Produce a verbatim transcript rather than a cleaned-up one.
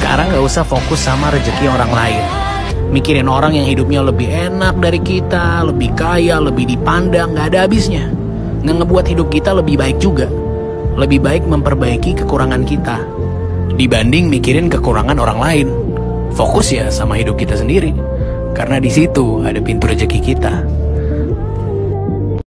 Sekarang gak usah fokus sama rezeki orang lain. Mikirin orang yang hidupnya lebih enak dari kita, lebih kaya, lebih dipandang, gak ada habisnya. Nggak ngebuat hidup kita lebih baik juga. Lebih baik memperbaiki kekurangan kita dibanding mikirin kekurangan orang lain. Fokus ya sama hidup kita sendiri, karena di situ ada pintu rezeki kita.